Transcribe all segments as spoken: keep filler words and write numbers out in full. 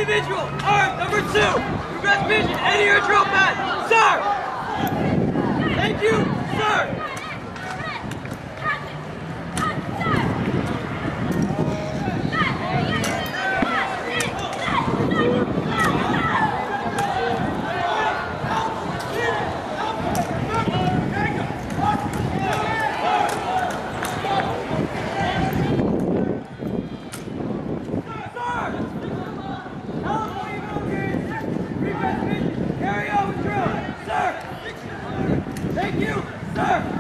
individual, armed, number two. Progress vision, enter your drill pad. Sir! Thank you, sir! Thank you, sir!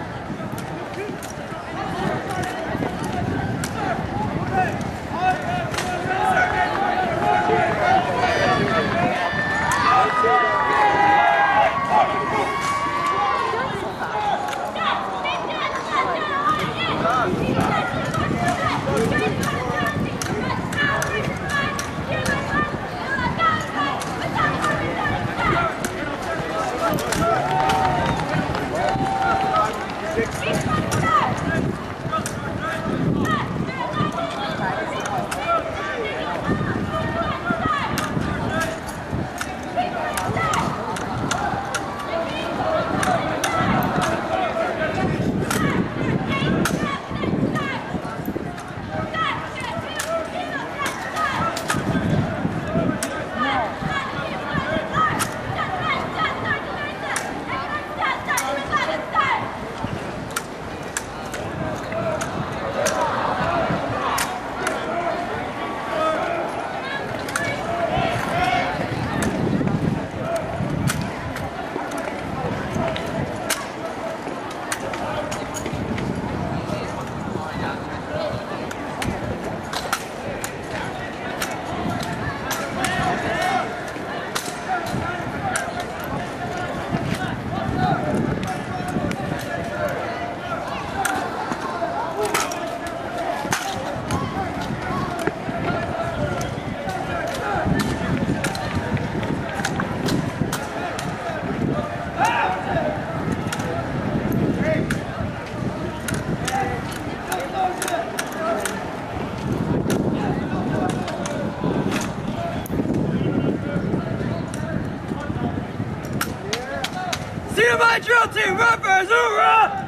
C M I drill team, rubbers, hoorah!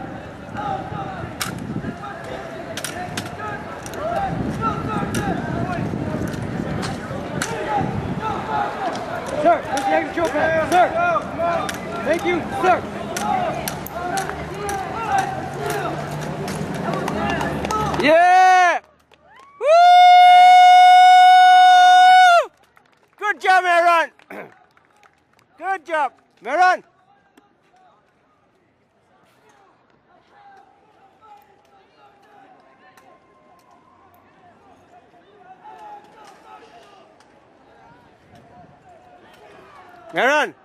Sir, where's the extra drill pad? Sir! Thank you, sir! Yeah! Woo! Good job, Aaron! Good job, Aaron! Aaron!